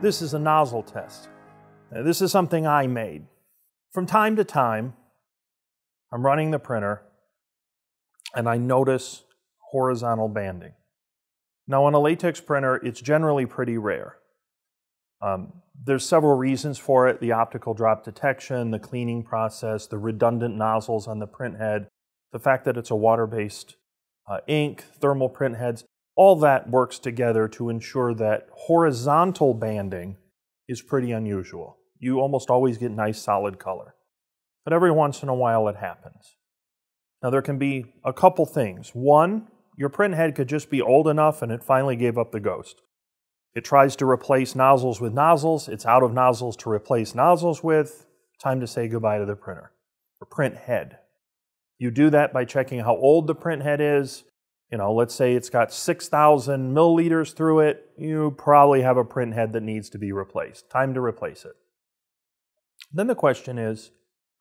This is a nozzle test. Now, this is something I made. From time to time, I'm running the printer and I notice horizontal banding. Now on a latex printer, it's generally pretty rare. There's several reasons for it: the optical drop detection, the cleaning process, the redundant nozzles on the print head, the fact that it's a water-based ink, thermal print heads. All that works together to ensure that horizontal banding is pretty unusual. You almost always get nice solid color. But every once in a while it happens. Now there can be a couple things. One, your print head could just be old enough and it finally gave up the ghost. It tries to replace nozzles with nozzles. It's out of nozzles to replace nozzles with. Time to say goodbye to the printer, or print head. You do that by checking how old the print head is. Let's say it's got 6,000 milliliters through it. You probably have a print head that needs to be replaced. Time to replace it. Then the question is,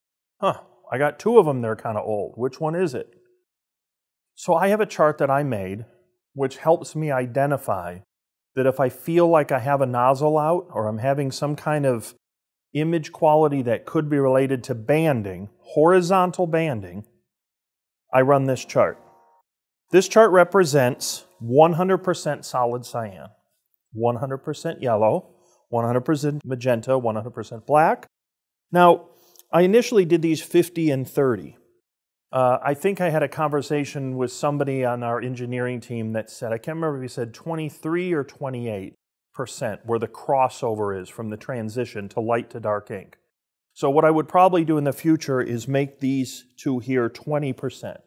I got two of them that are kind of old. Which one is it? So I have a chart that I made which helps me identify that if I feel like I have a nozzle out or I'm having some kind of image quality that could be related to banding, horizontal banding, I run this chart. This chart represents 100% solid cyan, 100% yellow, 100% magenta, 100% black. Now, I initially did these 50 and 30. I think I had a conversation with somebody on our engineering team that said, I can't remember if he said 23 or 28% where the crossover is from the transition to light to dark ink. So what I would probably do in the future is make these two here 20%.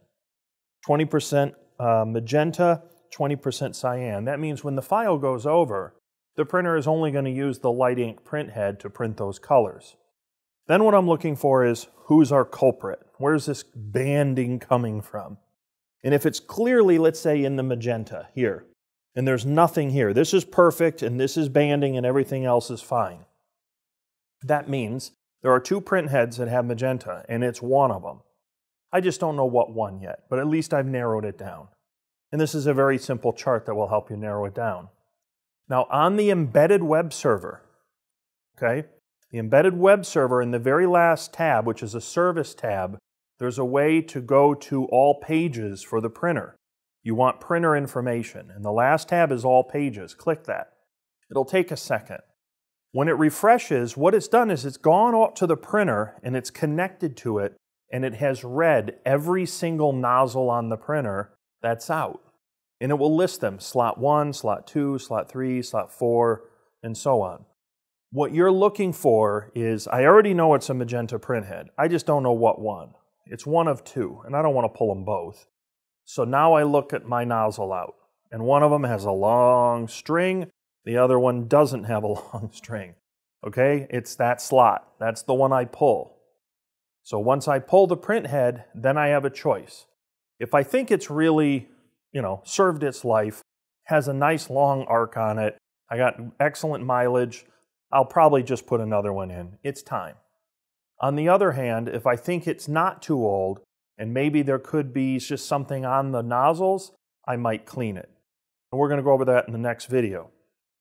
20% magenta, 20% cyan. That means when the file goes over, the printer is only going to use the light ink print head to print those colors. Then what I'm looking for is, who's our culprit? Where's this banding coming from? And if it's clearly, let's say, in the magenta here, and there's nothing here, this is perfect, and this is banding, and everything else is fine. That means there are two print heads that have magenta, and it's one of them. I just don't know what one yet, but at least I've narrowed it down. And this is a very simple chart that will help you narrow it down. Now, on the embedded web server, okay, the embedded web server in the very last tab, which is a service tab, there's a way to go to all pages for the printer. You want printer information, and the last tab is all pages. Click that. It'll take a second. When it refreshes, what it's done is it's gone up to the printer and it's connected to it, and it has read every single nozzle on the printer that's out. And it will list them, slot 1, slot 2, slot 3, slot 4, and so on. What you're looking for is, I already know it's a magenta print head. I just don't know what one. It's one of two, and I don't want to pull them both. So now I look at my nozzle out, and one of them has a long string, the other one doesn't have a long string. Okay, it's that slot. That's the one I pull. So once I pull the print head, then I have a choice. If I think it's really, served its life, has a nice long arc on it, I got excellent mileage, I'll probably just put another one in. It's time. On the other hand, if I think it's not too old, and maybe there could be just something on the nozzles, I might clean it. And we're going to go over that in the next video.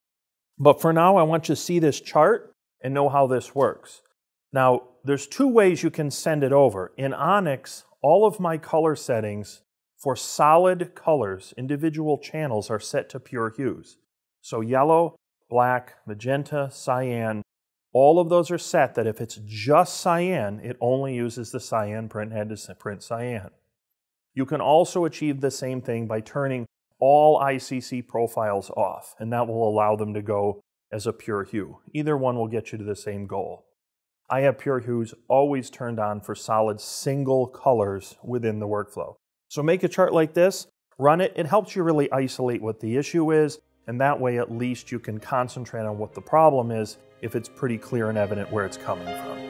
But for now, I want you to see this chart and know how this works. Now, there's two ways you can send it over. In Onyx, all of my color settings for solid colors, individual channels, are set to pure hues. So yellow, black, magenta, cyan, all of those are set that if it's just cyan, it only uses the cyan print head to print cyan. You can also achieve the same thing by turning all ICC profiles off, and that will allow them to go as a pure hue. Either one will get you to the same goal. I have pure hues always turned on for solid single colors within the workflow. So make a chart like this, run it. It helps you really isolate what the issue is, and that way at least you can concentrate on what the problem is if it's pretty clear and evident where it's coming from.